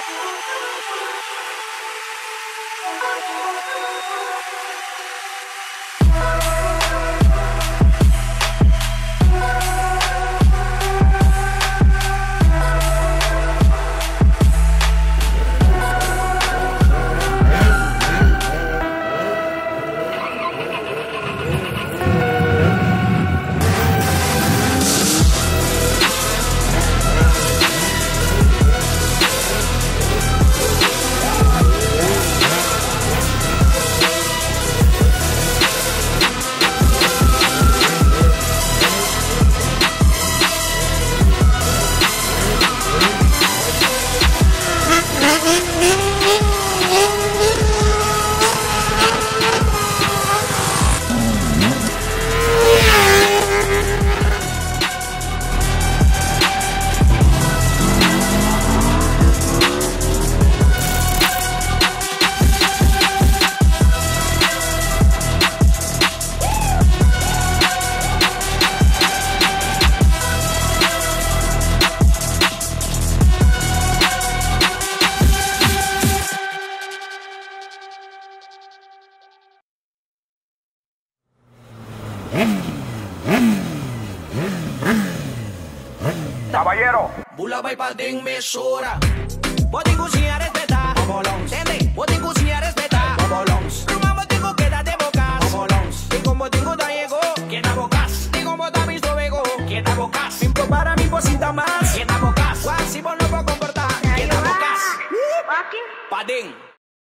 Caballero, Bula vai pra dentro, mesura. Pode cozinhar, respetar. Bobolões. Entende? Pode cozinhar, respetar. Bobolões. Numa botico queda de bocas. Bobolões. E como botico da llegó. Queda bocas. E como botar mi estómago. Queda bocas. Simple para mí, posita más. Queda bocas. Quase vos no puedo comportar. Queda bocas. Pa dentro.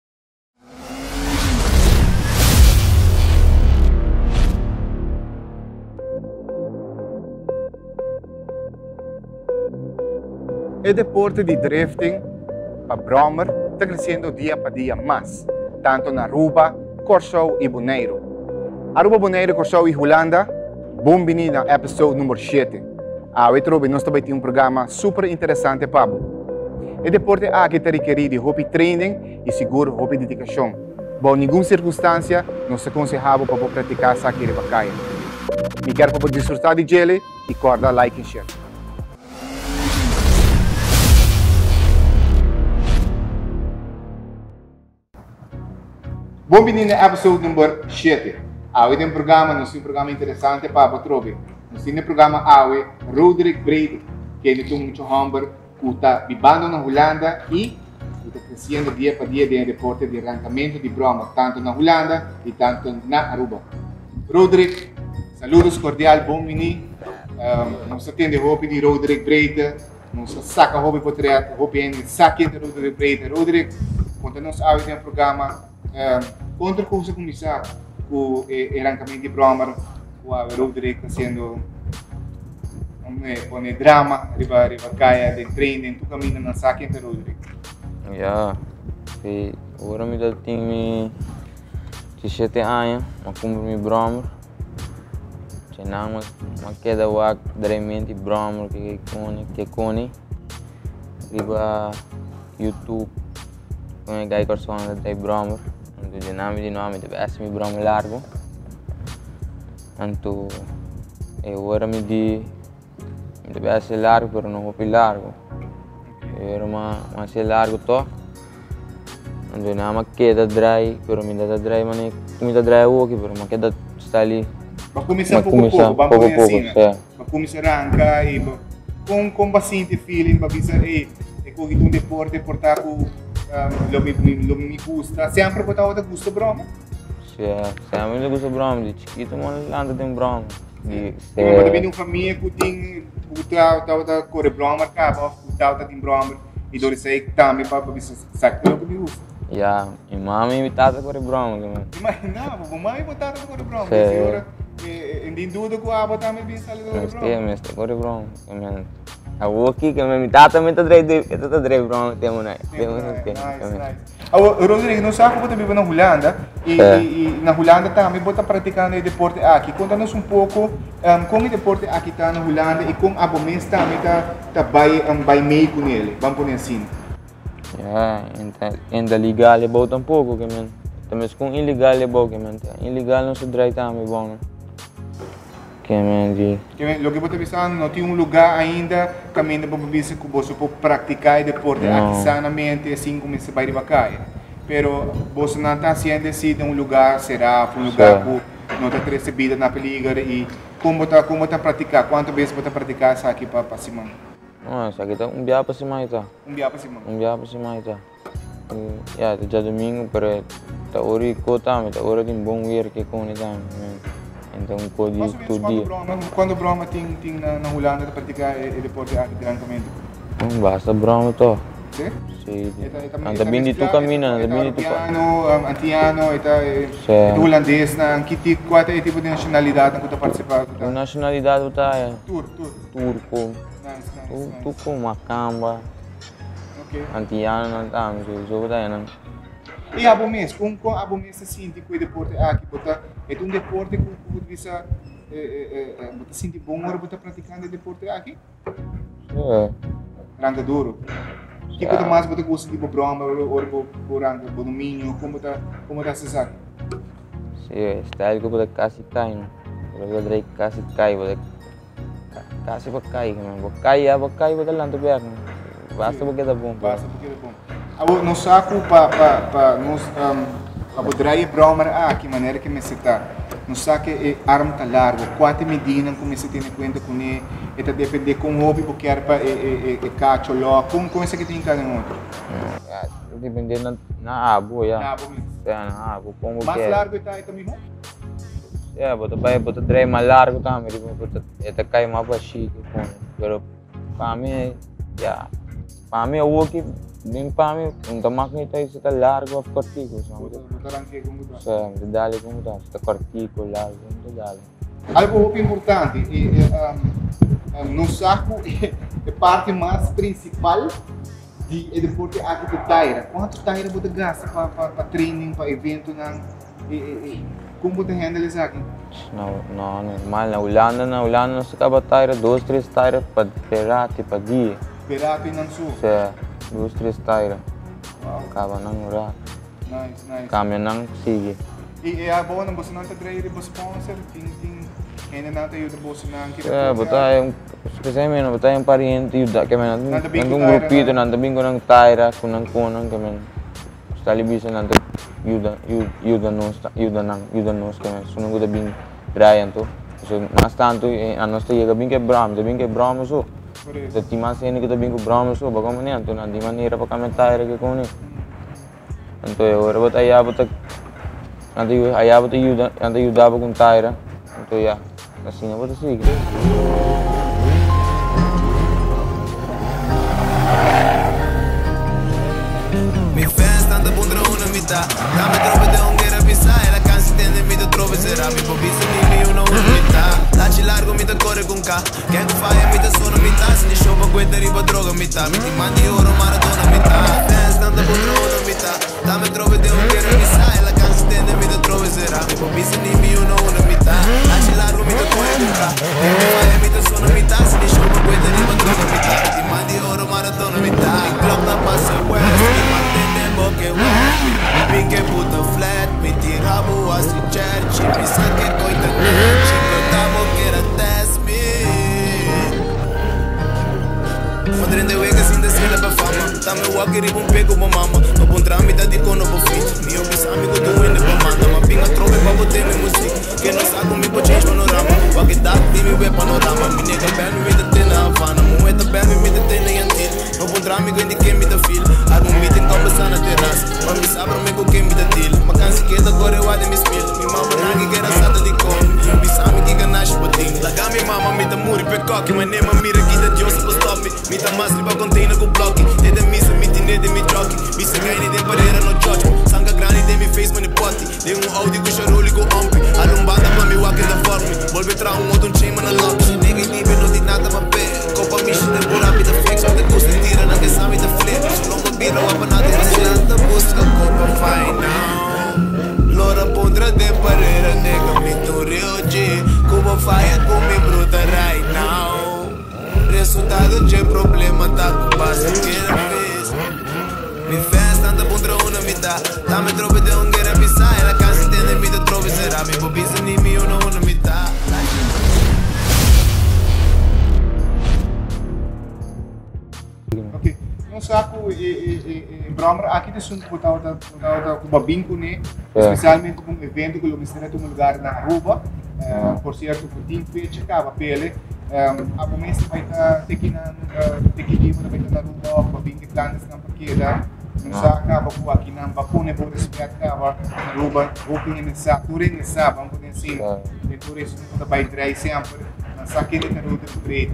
El deporte de drifting para Brommer está crescendo dia para dia mais, tanto na Aruba, Curaçao e Bonaire. Aruba, Bonaire, Curaçao e Holanda, bem-vindo ao episódio número 7. Hoje nós também temos programa super interessante para você. O deporte aqui está requerido de hobby training e seguro hobby dedicação. Em nenhuma circunstância, nós aconselhamos para praticar saque de bacaia. Me quero para desfrutar de ele e corda like e share. Bem-vindo ao episódio número 7. Hoje tem nós temos um programa interessante para você. Nós temos um programa hoje, Roderick Brady, que ele tem muito hamburger, que está vivendo na Holanda e está crescendo dia para dia no deporte de arrancamento de broma, tanto na Holanda e tanto na Aruba. Roderick, saludos cordial, bem-vindo. Nós temos o hobby de Roderick Brady, nós saca hobby para trás, hobby de saque de Roderick Brady. Roderick, conta-nos hoje tem um programa. Contra cosa começar com o arrancamento de broma, o Roderick fazendo drama, riba caia de treino, tu caminha na saque entre Roderick. Ja, agora me dá time 17 anos, mas cumpro meu broma. Senão, mas queda o ac, diretamente broma que cone, riba YouTube, com a gai corson de broma. De nome deve essere mi broma largo. Anto ora mi deve essere largo, però non più largo. Ora ma se largo to. Anto nama queda dry, però mi dá dry, ma ne mi dá dry o però ma queda sta lì. Ma começar pouco, vamos assim, né? Ma começar a arrancar e com bastante feeling, para pensar e com um deporte portar o lo mi gusta. Sempre portava gusto broma? Sì, sempre mi gusta broma, di chiquito ma l'anno tem broma. Mas também uma família que tem tava corre broma, acaba, tava tem broma e dole sei também para pensar sabe o que me gusta. Ja, minha mãe me tata corre broma, Mas não, mamãe botava corre broma, senhora. Em dúvida que a aba também pensa ali corre broma. Mas corre broma, aku aqui que me tata me tá dre broma temos né. Nice. Rodrigo, não sabe como também na Holanda e na Holanda também bota praticando o deporte aqui. Conta-nos pouco como o deporte aqui está na Holanda e como a Bomês também tá vai meio com ele. Vamos pôr assim. Ja, ainda legal é bom pouco que também com ilegal é bom que ilegal não se drai também bom. basicamente. Lo que você está não tem lugar ainda caminho para você que você pode praticar o deporte aqui sanamente assim como você vai de vacaia. Pero você não está sendo decidido lugar será lugar que não está recebida na peligra e como tá praticar, quantas vezes você praticar isso aqui para cima? Não, isso aqui tá dia para cima ita. Dia para cima. Dia para cima ita. Ya, já domingo para tá hora kota, tá hora de bom ver que com ele então pode todo dia. Quando Brahma tem na Holanda para praticar o deporte aqui diretamente? Não basta Brahma to. Sim? Sim. Anda bem de tu caminha, anda bem de tu. Antiano, holandês, que tipo de nacionalidade que tu participa? A nacionalidade tá é turco. Nice. Turco, macamba. Antiano não tá, mas jogo tá não. E a mês, como a mês se sente com o deporte aqui, é deporte que você sente bom hora você praticando o deporte aqui? É. Ranga duro. Que coisa mais você gosta de Brahma ou por ranga, por domínio, como tá se sabe? Sim, style que você quase cai, não. Você vai quase cai, você quase vai cair, não. Vai cair, você lá no back, não. Basta porque tá bom. Basta porque tá bom. No saco para nos abordar Brahma aqui maneira que me está. No saco é arma tá largo, quatro medidas como se tem conta com ele, está depende com o hobby porque era para cacho lá, como isso que tem cada outro. Depende na abo ya. Na abo mesmo. Na abo como mais largo está mesmo? É, bota drive mais largo também, bota cai mais baixo com, pero para mim ya, para mim o que nem para mim, então máquina está largo ou cortico, sabe? Sim, dá-lhe como dá, está cortico, largo, muito dá-lhe. Algo importante, no saco é parte mais principal do deporte aqui do Taira. Quanto Taira você gasta para treining, para evento, como você handle isso aqui? Não, normal, na Holanda se acaba Taira, 2, 3 Taira para perate, para dia. Perate não sou? Sim. 2, 3 Taira. Acaba nang rat. Nice. Kami nang sige. E a boa não você não está traindo o sponsor, ainda não tem o bolso não que. Botay especialmente botay yung pariente yuda kami nandung grupito nandabing ko ng Taira kunang kami. Talibisa nanto yuda nos kami. Sunong ko dabing Brian to. So mas tanto ano sta yega bing kay Bram so. Jadi masih ini kita bingung Brahma so, bagaimana tu nanti mana ira pakai Taira ke kau ni, nanti orang buat ayah buat nanti ayah buat yuda bukan Taira, nanti ya kasihnya buat sih. Mi fans tanta pondrò una mità, dammi troppe de ongera pisai, la cansi tende mi te troppe será, mi pobisa mi una mità, laci largo mi te corre con K, che fai mi te sono mità, se ne show pa questa riba droga mità, mi ti mandi oro maratona mità, fans tanta pondrò una mità, dammi troppe de ongera pisai, la cansi tende mi te troppe será, mi pobisa mi una mità, laci largo mi te corre con K, che fai mi te sono mità, se ne show pa questa riba droga mità, mi ti mandi oro maratona mità, il club da passa west, que mi que puta flat, me tiramos a stretch, me saque coita clutch, cortamos que era test me. Madre de wega sin decirle pa fama, tame walker y bombe como mama, no pondrá mitad de cono po fit, mi obis amigo tu wende pa manda, ma pinga trove pa bote mi music, que no saco mi po change panorama, pa que dat di mi we panorama, mi nega band mi de tena Havana, mu eta band mi de tena yantil, no pondrá amigo indi que mi da feel, armo meeting conversando na terraça, ma mi sabra me com quem me da deal, ma cansi que da gore wade mi spill, mi mama nangi que era sata di con, mi bisami que ganache patin, laga mi mama mi da muri pe coque, ma nema mira que da Dios pa stop me, mi da mas liba container com bloque, e da missa mi tine de mi jockey, mi se gaini de barreira no jockey, sanga grande de mi face mani potti, de Audi com charoli com ompi, alumbada pa mi walk in the form me, volve tra outro chain man lock, nega indibe no di nada ma pe, copa mi shit de pura mi da flex, de custa tira na que sabe da flip, longa birra wa panada de silanda busca copa fine now, lora pondra de barreira, nega mi tu real G, como faia com mi bruta right now. Resultado de problema tá com base que era fez. Mi fans tanta pondrá una mitad, dame trope de ongera pisar, la casa tiene mi de trope será, mi bobisa ni mi una mitad. Brahma, aqui tem um pouco bingo, né? Especialmente com um evento que o ministério tem um lugar na Aruba, por certo, por tempo que chegava pele, a momento vai estar tequilimo vai estar na Aruba, para bingo planos na paquera, não sabe acaba com aqui na vacuna por respeito acaba na Aruba, hoping em essa, turing essa, vamos poder assim, de turismo que vai entrar sempre, na saque de Rodrigo Breita.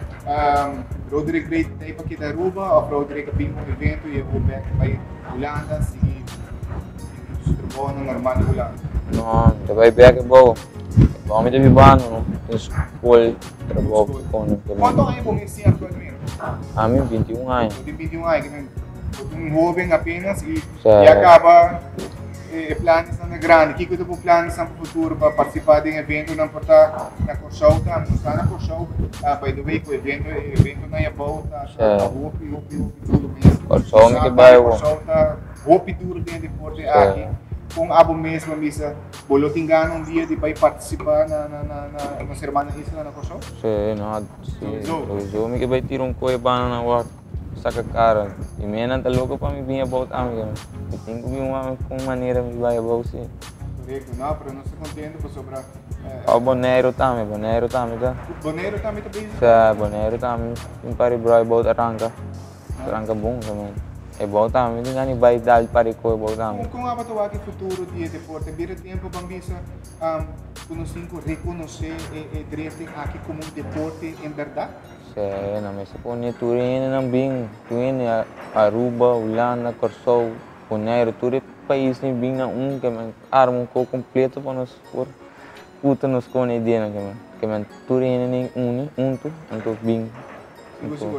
Rodrigo Breita tem para aqui da Aruba, ou Rodrigo bingo evento e eu vou back para Holanda, seguir super bom normal de Holanda. Não, você vai back bom. Vamos de vibano, não? Tem escola, trabalho com. Quanto anos você tem atualmente? A mim 21 anos. Eu tenho 21 anos, um jovem apenas e acaba planos na grande. O que eu tenho planos no futuro para participar de um evento não portar na Corsou, não está na Corsou, by the way, o evento não é bom, está roupa tudo mesmo. Corsou me que vai o. Corsou está roupa duro dentro de porte aqui. Com abo mesmo, misa, bolo tingano dia de participar na semana isso na Corsou? Sim, não, sim. O me que vai tirar coisa para na hora. Saca cara, e menos tá louco para me vir a voltar, amigo. Eu tenho que vir com maneira me vai a voltar. Correto, não, pero não se contente por sobrar. O boneiro também, tá? Boneiro também tá bem? Sim, boneiro também. Tem para bro, é bom arranca bom também. É bom também, não nem vai dar para coisa bom também. Como a batalha que futuro dia deporte, vira tempo para mim conhecido reconhecer o direito aqui como um deporte em verdade? Sim, não, mas se põe tudo não bem, tudo Aruba, Holanda, Corsou, Bonaire, tudo país nem bem na que man arma um pouco completo para nós por puta nos com ideia que man tudo nem tu, então bem. Seguro.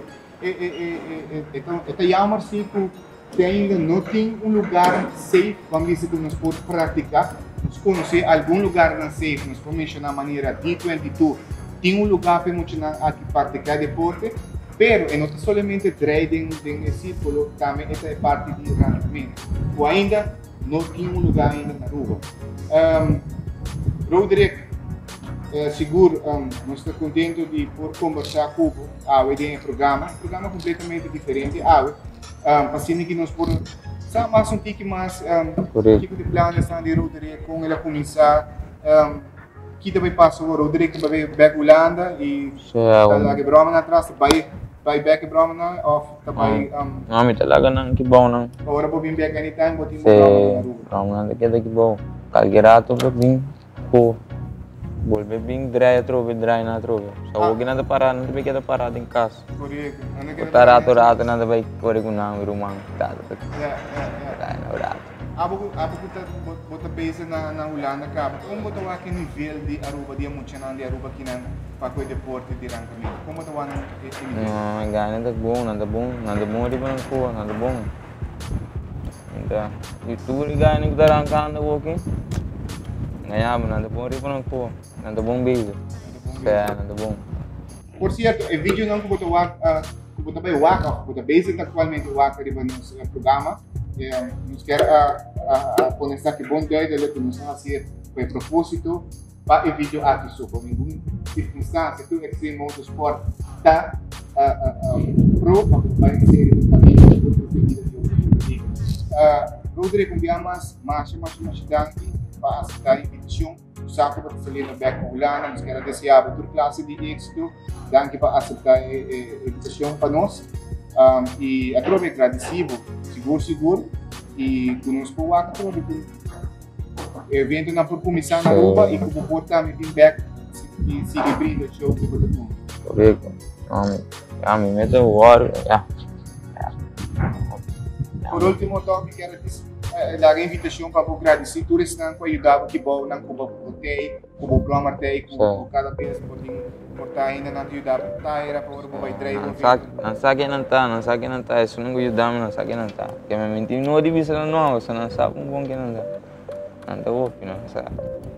Então, Yamar Sico ainda não tem um lugar safe, vamos dizer que nós podemos praticar, nós conhecer algum lugar não safe, nós podemos mencionar a maneira D22, tem um lugar para aqui praticar deporte, pero não é somente trading em círculo, também essa é parte de rendimento. Ou ainda não tem um lugar ainda na rua. Rodrigo, seguro, nós estamos contentes de por conversar com o em programa completamente diferente. Para que nós podemos saber mais um pouco mais tipo de planos de Rodrigo com ele começar. Que vai passar o Rodrigo vai back Holanda e talaga Brahman atrás vai back Brahman off vai não me talaga não que bom não agora vou vir back anytime vou ter Brahman daqui bom calgerato para vir ko volver bem dry na trove só o que nada parar não tem que parar em casa correto rato nada vai correr com não rumang tá Abo bota base na Holanda cabo. Como bota wa que nível de Aruba dia muito de Aruba que não para o deporte de ranking. Como bota wa esse nível? Não, ganha nada bom de branco, nada bom. Então, e tu ganha nem da rankando walking. Ganhamos nada bom de branco, nada bom base. Nada bom. Por certo, o vídeo não que bota wa bota bem waka, bota base atualmente waka de no programa. Nos quer conectar que bom dia de que nos fazer foi propósito para o vídeo aqui sobre nenhuma circunstância do Extreme Motorsport tá pro para ser também outro vídeo de Rodrigo enviamos mais danke para aceitar a invitação saco para sair no back Holanda nos quer desejar toda classe de êxito danke para aceitar a invitação para nós e aproveito agradecido seguro e conosco o acto o evento na por começar na Aruba e como portar me vir back e sigue abrindo o show para todo mundo. Correto. Me meto o war. Por último, também quero dar a invitação para agradecer todos que ajudaram que bom na Cuba botei, como plumber tei, como cada vez portar ainda não ajudar para era para o vai trair. Não sabe não tá, isso não ajudamos, não sabe não tá. Que me menti não divisão não, só não sabe bom que não dá. Não tá bom, não sabe.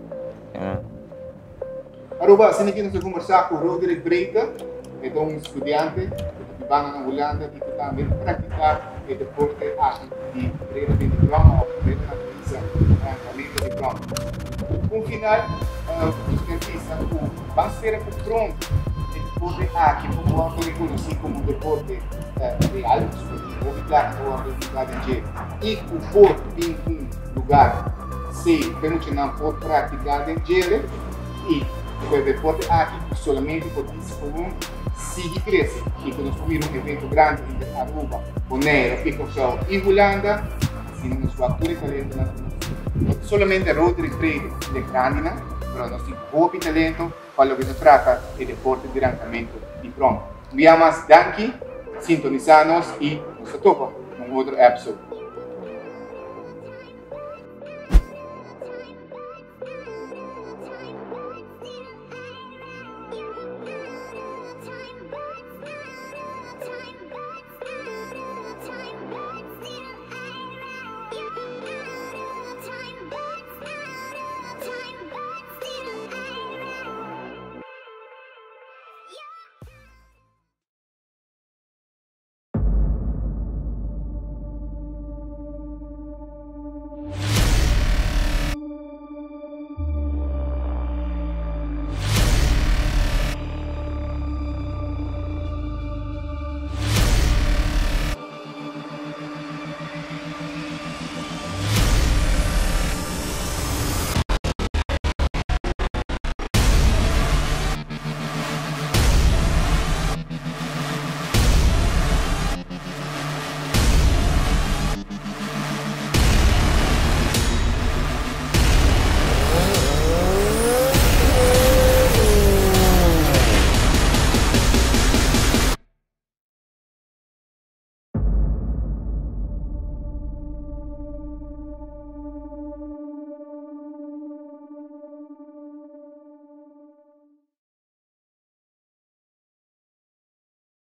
Aruba, se ninguém nos conversar com o Rodrigo Breita, é um estudante que vai na Holanda e que também praticar o deporte de treino de diploma, treino na pista, de diploma. No final, os dentistas vão ser prontos deporte aqui como reconhecido como um deporte de alto esportivo, claro, e o porto tem um lugar se permite não pode praticar em gelo e o deporte aqui solamente pode seguir crescer e quando subir um evento grande em Aruba, Bonaire, Pico-Show e Holanda, assim na sua altura talento solamente Rodrigo Brady de Grandina, mas nós temos bom talento para o que se trata de deporte de arrancamento e pronto. Viamos daqui, sintonizarnos e nos topa em outro episódio.